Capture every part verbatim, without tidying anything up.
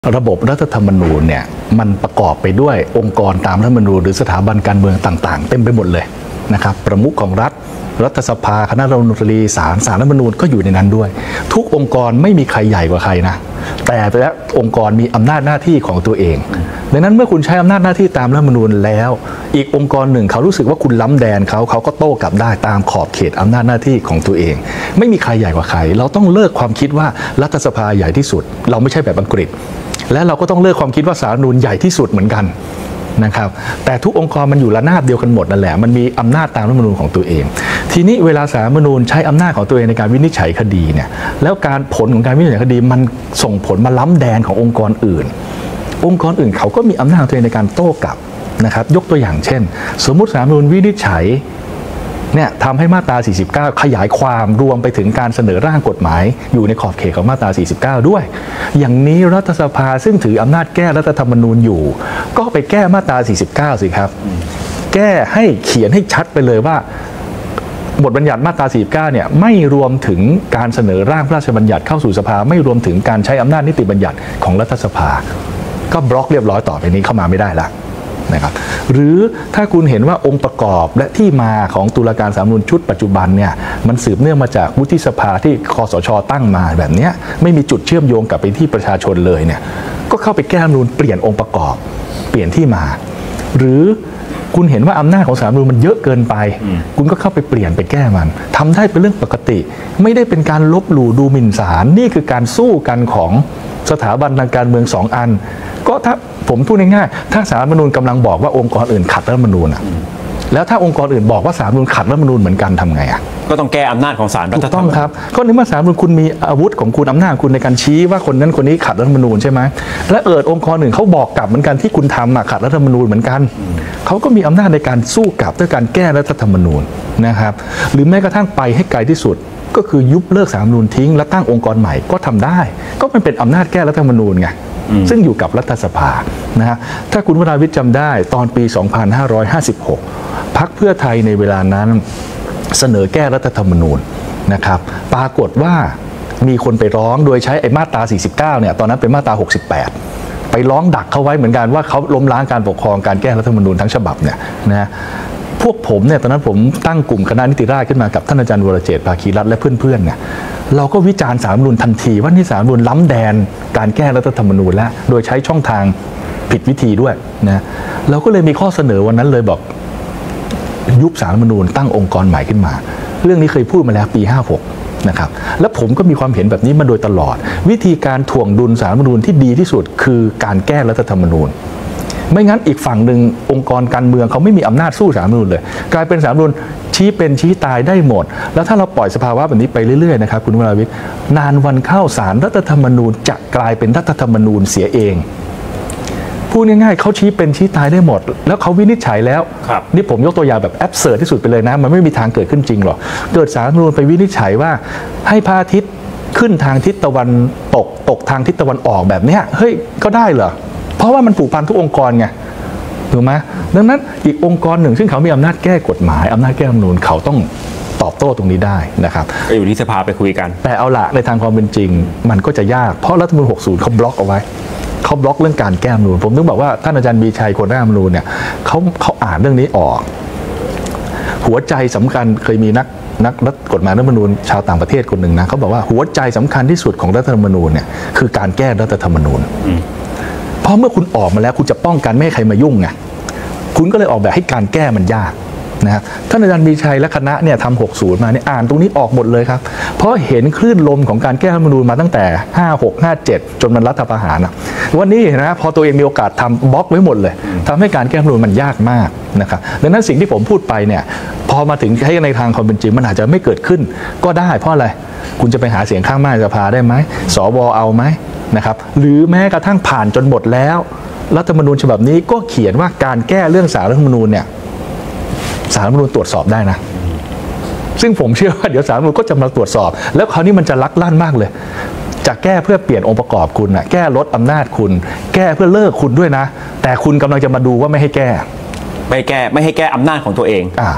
ระบบรัฐธรรมนูญเนี่ยมันประกอบไปด้วยองค์กรตามรัฐธรรมนูญหรือสถาบันการเมืองต่างๆเต็มไปหมดเลยนะครับประมุขของรัฐรัฐสภาคณะรัฐมนตรีศาลศาลรัฐธรรมนูญก็อยู่ในนั้นด้วยทุกองค์กรไม่มีใครใหญ่กว่าใครนะแต่ละองค์กรมีอำนาจหน้าที่ของตัวเองดังนั้นเมื่อคุณใช้อำนาจหน้าที่ตามรัฐธรรมนูญแล้วอีกองค์กรหนึ่งเขารู้สึกว่าคุณล้ำแดนเขาเขาก็โต้กลับได้ตามขอบเขตอำนาจหน้าที่ของตัวเองไม่มีใครใหญ่กว่าใครเราต้องเลิกความคิดว่ารัฐสภาใหญ่ที่สุดเราไม่ใช่แบบอังกฤษและเราก็ต้องเลิกความคิดว่าศาลรัฐธรรมนูญใหญ่ที่สุดเหมือนกันนะครับแต่ทุกองค์กรมันอยู่ระนาบเดียวกันหมดนั่นแหละมันมีอำนาจตามรัฐธรรมนูญของตัวเองทีนี้เวลาศาลรัฐธรรมนูญใช้อำนาจของตัวเองในการวินิจฉัยคดีเนี่ยแล้วการผลของการวินิจฉัยคดีมันส่งผลมาล้ำแดนขององค์กรอื่นองค์กรอื่นเขาก็มีอำนาจของตัวเองในการโต้กลับนะครับยกตัวอย่างเช่นสมมุติศาลรัฐธรรมนูญวินิจฉัยเนี่ยทำให้มาตราสี่สิบเก้าขยายความรวมไปถึงการเสนอร่างกฎหมายอยู่ในขอบเขตของมาตราสี่สิบเก้าด้วยอย่างนี้รัฐสภาซึ่งถืออำนาจแก้รัฐธรรมนูญอยู่ก็ไปแก้มาตราสี่สิบเก้าสิครับแก้ให้เขียนให้ชัดไปเลยว่าบทบัญญัติมาตราสี่สิบเก้าเนี่ยไม่รวมถึงการเสนอร่างพระราชบัญญัติเข้าสู่สภาไม่รวมถึงการใช้อำนาจนิติบัญญัติของรัฐสภาก็บล็อกเรียบร้อยต่อไปนี้เข้ามาไม่ได้ละนะครับหรือถ้าคุณเห็นว่าองค์ประกอบและที่มาของตุลาการศาลรัฐธรรมนูญชุดปัจจุบันเนี่ยมันสืบเนื่องมาจากวุฒิสภาที่คสช.ตั้งมาแบบนี้ไม่มีจุดเชื่อมโยงกับไปที่ประชาชนเลยเนี่ยก็เข้าไปแก้รัฐธรรมนูญเปลี่ยนองค์ประกอบเปลี่ยนที่มาหรือคุณเห็นว่าอำนาจของศาลรัฐธรรมนูญมันเยอะเกินไปคุณก็เข้าไปเปลี่ยนไปแก้มันทำได้เป็นเรื่องปกติไม่ได้เป็นการลบหลู่ดูหมิ่นศาลนี่คือการสู้กันของสถาบันทางการเมืองสองอันก็ถ้าผมพูดง่ายๆถ้าศาลรัฐธรรมนูญกำลังบอกว่าองค์กรอื่นขัดรัฐธรรมนูญอะแล้วถ้าองค์กรอื่นบอกว่าศาลรัฐธรรมนูญขัดรัฐธรรมนูญเหมือนกันทำไงอะก็ต้องแก้อำนาจของศาลรัฐธรรมนูญถูกต้องครับก็ในเมื่อศาลรัฐธรรมนูญคุณมีอาวุธของคุณอำนาจคุณในการชี้ว่าคนนั้นคนนี้ขัดรัฐธรรมนูญใช่ไหมและเอิดองค์กรอื่นเขาบอกกลับเหมือนกันที่คุณทำอะขัดรัฐธรรมนูญเหมือนกันเขาก็มีอำนาจในการสู้กลับด้วยการแก้รัฐธรรมนูญนะครับหรือแม้กระทั่งไปให้ไกลที่สุดก็คือยุบเลิกศาลรัฐธรรมนูญทิ้งและตั้งองค์กรใหม่ก็ทำได้ก็มันเป็นอำนาจแก้รัฐธรรมนูญไงซึ่งอยู่กับรัฐสภานะฮะถ้าคุณวราวิทย์จำได้ตอนปี สองพันห้าร้อยห้าสิบหก พรรคเพื่อไทยในเวลานั้นเสนอแก้รัฐธรรมนูญนะครับปรากฏว่ามีคนไปร้องโดยใช้ไอ้มาตราสี่สิบเก้าเนี่ยตอนนั้นเป็นมาตราหกสิบแปดไปร้องดักเขาไว้เหมือนกันว่าเขาล้มล้างการปกครองการแก้รัฐธรรมนูญทั้งฉบับเนี่ยนะพวกผมเนี่ยตอนนั้นผมตั้งกลุ่มคณะนิติราษฎร์ขึ้นมากับท่านอาจารย์วรเจตน์ ภาคีรัตน์และเพื่อนๆเนี่ยเราก็วิจารณ์ศาลรัฐธรรมนูญทันทีว่านี่ศาลรัฐธรรมนูญล้ำแดนการแก้รัฐธรรมนูญแล้วโดยใช้ช่องทางผิดวิธีด้วยนะเราก็เลยมีข้อเสนอวันนั้นเลยบอกยุบศาลรัฐธรรมนูญตั้งองค์กรใหม่ขึ้นมาเรื่องนี้เคยพูดมาแล้วปีห้าหกนะครับและผมก็มีความเห็นแบบนี้มาโดยตลอดวิธีการถ่วงดุลศาลรัฐธรรมนูญที่ดีที่สุดคือการแก้รัฐธรรมนูญไม่งั้นอีกฝั่งหนึ่งองค์กรการเมืองเขาไม่มีอำนาจสู้ศาลรัฐธรรมนูญเลยกลายเป็นศาลรัฐธรรมนูญชี้เป็นชี้ตายได้หมดแล้วถ้าเราปล่อยสภาวะแบบนี้ไปเรื่อยๆนะครับคุณวราวิทย์นานวันเข้าศาลรัฐธรรมนูญจะกลายเป็นรัฐธรรมนูญเสียเองพูดง่ายๆเขาชี้เป็นชี้ตายได้หมดแล้วเขาวินิจฉัยแล้วนี่ผมยกตัวอย่างแบบแอบเสิร์ตที่สุดไปเลยนะมันไม่มีทางเกิดขึ้นจริงหรอกเกิดศาลรัฐธรรมนูญไปวินิจฉัยว่าให้พระอาทิตย์ขึ้นทางทิศตะวันตกตกทางทิศตะวันออกแบบนี้เฮ้ยก็ได้เหรอเพราะว่ามันผูกพันทุกองค์กรไงถูกไหมดังนั้นอีกองค์กรหนึ่งซึ่งเขามีอำนาจแก้กฎหมายอำนาจแก้รัฐธรรมนูญเขาต้องตอบโต้ตรงนี้ได้นะครับก็อยู่ที่สภาไปคุยกันแต่เอาละในทางความเป็นจริงมันก็จะยากเพราะรัฐธรรมนูญหกสิบเขาบล็อกเอาไว้เขาบล็อกเรื่องการแก้รัฐธรรมนูญผมถึงบอกว่าท่านอาจารย์มีชัยคนร่างรัฐธรรมนูญเนี่ยเขาเขาอ่านเรื่องนี้ออกหัวใจสำคัญเคยมีนักนักรัฐกฎหมายรัฐธรรมนูญชาวต่างประเทศคนหนึ่งนะเขาบอกว่าหัวใจสำคัญที่สุดของรัฐธรรมนูญเนี่ยคือการแก้รัฐธรรมนูญเพราะเมื่อคุณออกมาแล้วคุณจะป้องกันไม่ให้ใครมายุ่งไงคุณก็เลยออกแบบให้การแก้มันยากนะท่านอาจารย์มีชัยและคณะเนี่ยทำหกสิบมาเนี่ยอ่านตรงนี้ออกหมดเลยครับเพราะเห็นคลื่นลมของการแก้รัฐธรรมนูญมาตั้งแต่ห้าหก ห้าเจ็ดจนมันรัฐประหารนะวันนี้นะพอตัวเองมีโอกาสทำบล็อกไว้หมดเลยทำให้การแก้รัฐธรรมนูญมันยากมากนะครับดังนั้นสิ่งที่ผมพูดไปเนี่ยพอมาถึงให้ในทางความเป็นจริงมันอาจจะไม่เกิดขึ้นก็ได้เพราะอะไรคุณจะไปหาเสียงข้างมากในสภาได้ไหมสวเอาไหมนะครับหรือแม้กระทั่งผ่านจนหมดแล้วรัฐธรรมนูญฉบับนี้ก็เขียนว่าการแก้เรื่องศาลรัฐธรรมนูญเนี่ยศาลรัฐธรรมนูญตรวจสอบได้นะซึ่งผมเชื่อว่าเดี๋ยวศาลรัฐธรรมนูญก็จะมาตรวจสอบแล้วคราวนี้มันจะลักลั่นมากเลยจะแก้เพื่อเปลี่ยนองค์ประกอบคุณนะแก้ลดอำนาจคุณแก้เพื่อเลิกคุณด้วยนะแต่คุณกำลังจะมาดูว่าไม่ให้แก้ไม่แก้ไม่ให้แก้อำนาจของตัวเองอ่า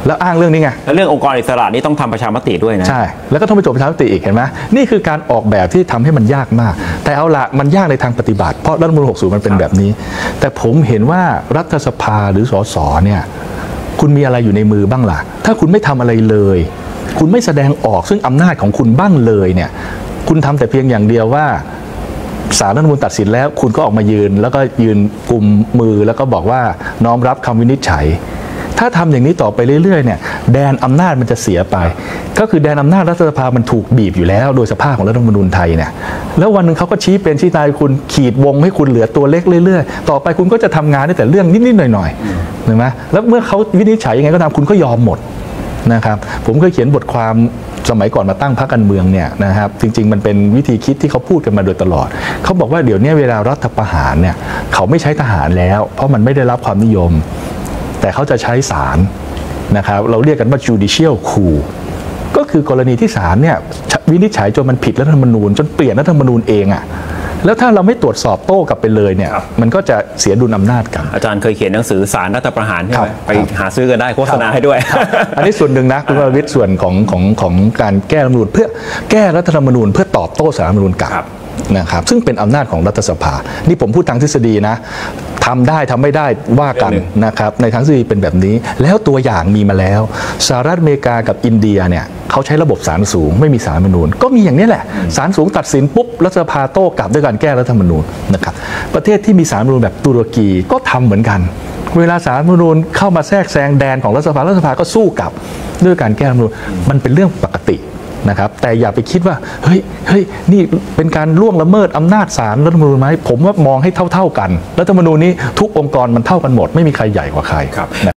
แล้วอ้างเรื่องนี้ไงแล้วเรื่ององค์กรอิสระนี่ต้องทำประชามติด้วยนะใช่แล้วก็ต้องไปจบประชามติอีกเห็นไหมนี่คือการออกแบบที่ทำให้มันยากมาก แต่เอาละมันยากในทางปฏิบัติเพราะรัฐธรรมนูญหกสิบมันเป็นแบบนี้ แต่ผมเห็นว่ารัฐสภาหรือสสเนี่ยคุณมีอะไรอยู่ในมือบ้างล่ะถ้าคุณไม่ทำอะไรเลย คุณไม่แสดงออกซึ่งอำนาจของคุณบ้างเลยเนี่ยคุณทำแต่เพียงอย่างเดียวว่าศาลรัฐธรรมนูญตัดสินแล้วคุณก็ออกมายืนแล้วก็ยืนกุมมือแล้วก็บอกว่าน้อมรับคำวินิจฉัยถ้าทำอย่างนี้ต่อไปเรื่อยๆเนี่ยแดนอำนาจมันจะเสียไปก็คือแดนอำนาจรัฐสภามันถูกบีบอยู่แล้วโดยสภาพของรัฐธรรมนูญไทยเนี่ยแล้ววันหนึ่งเขาก็ชี้เป็นชี้ตายคุณขีดวงให้คุณเหลือตัวเล็กเรื่อยๆต่อไปคุณก็จะทำงานได้แต่เรื่องนิดๆหน่อยๆเห็นไหมแล้วเมื่อเขาวินิจฉัยยังไงก็ตามคุณก็ยอมหมดนะครับผมเคยเขียนบทความสมัยก่อนมาตั้งพรรคการเมืองเนี่ยนะครับจริงๆมันเป็นวิธีคิดที่เขาพูดกันมาโดยตลอดเขาบอกว่าเดี๋ยวนี้เวลารัฐประหารเนี่ยเขาไม่ใช้ทหารแล้วเพราะมันไม่ได้รับความนิยมแต่เขาจะใช้ศาลนะครับเราเรียกกันว่า judicial coup ก็คือกรณีที่ศาลเนี่ยวินิจฉัยจนมันผิดรัฐธรรมนูญจนเปลี่ยนรัฐธรรมนูญเองอะแล้วถ้าเราไม่ตรวจสอบโต้กลับไปเลยเนี่ยมันก็จะเสียดุลอำนาจกันอาจารย์เคยเขียนหนังสือศาลรัฐประหารใช่ไหมไปครับหาซื้อกันได้โฆษณาให้ด้วยอันนี้ส่วนหนึ่งนะคุณวรวิทย์ส่วนของของของการแก้รัฐธรรมนูญเพื่อแก้รัฐธรรมนูญเพื่อตอบโต้สารรัฐธรรมนูญกลับนะครับซึ่งเป็นอำนาจของรัฐสภานี่ผมพูดทางทฤษฎีนะทำได้ทำไม่ได้ว่ากันนะครับในทางทฤษฎีเป็นแบบนี้แล้วตัวอย่างมีมาแล้วสหรัฐอเมริกากับอินเดียเนี่ยเขาใช้ระบบศาลสูงไม่มีศาลรัฐธรรมนูญก็มีอย่างนี้แหละศาลสูงตัดสินปุ๊บรัฐสภาโต้กลับด้วยการแก้รัฐธรรมนูญนะครับประเทศที่มีศาลรัฐธรรมนูญแบบตุรกีก็ทำเหมือนกันเวลาศาลรัฐธรรมนูญเข้ามาแทรกแซงแดนของรัฐสภารัฐสภาก็สู้กลับด้วยการแก้รัฐธรรมนูญมันเป็นเรื่องปกตินะครับแต่อย่าไปคิดว่าเฮ้ยเฮ้ยนี่เป็นการล่วงละเมิดอำนาจศาลรัฐธรรมนูญไหมผมว่ามองให้เท่าๆกันรัฐธรรมนูญนี้ทุกองค์กรมันเท่ากันหมดไม่มีใครใหญ่กว่าใคร